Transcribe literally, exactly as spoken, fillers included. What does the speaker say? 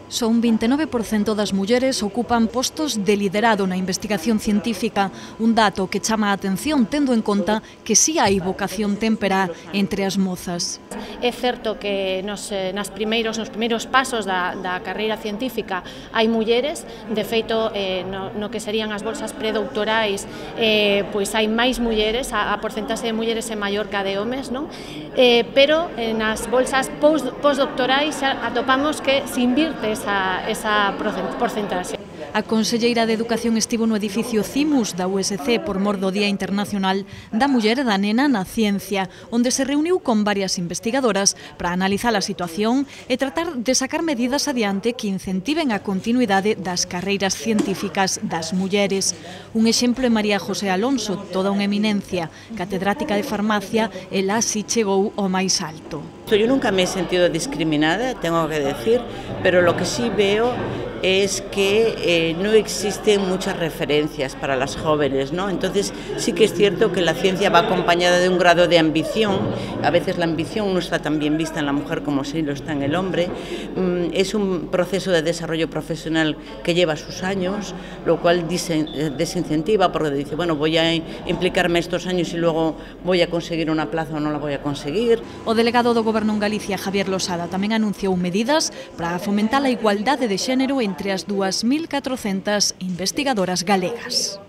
Só un vinte e nove por cento das mulleres ocupan postos de liderado na investigación científica, un dato que chama a atención tendo en conta que si hai vocación témpera entre as mozas. É certo que nos, nas primeiros, nos primeiros pasos da, da carreira científica hai mulleres, de feito eh, no, no que serían as bolsas predoctorais eh, pois hai máis mulleres, a, a porcentaxe de mulleres é maior que a de homes, non? Eh, pero eh, nas bolsas post, postdoctorais atopamos que se invirte esa, esa porcentaxe. A conselleira de Educación estivo no edificio CIMUS da U S C por mor do Día Internacional da Muller e da Nena na Ciencia, onde se reuniu con varias investigadoras para analizar a situación e tratar de sacar medidas adiante que incentiven a continuidade das carreiras científicas das mulleres. Un exemplo é María José Alonso, toda unha eminencia, catedrática de farmacia, ela si chegou ao máis alto. Yo nunca me he sentido discriminada, tengo que decir, pero lo que sí veo es que eh, no existen muchas referencias para las jóvenes, ¿no? Entonces sí que es cierto que la ciencia va acompañada de un grado de ambición. A veces la ambición no está tan bien vista en la mujer como sí lo está en el hombre. Mm, es un proceso de desarrollo profesional que lleva sus años, lo cual desincentiva porque dice, bueno, voy a implicarme estos años y luego voy a conseguir una plaza o no la voy a conseguir. O delegado do Goberno en Galicia, Javier Losada, tamén anunciou medidas para fomentar a igualdade de xénero entre as dúas mil catrocentas investigadoras galegas.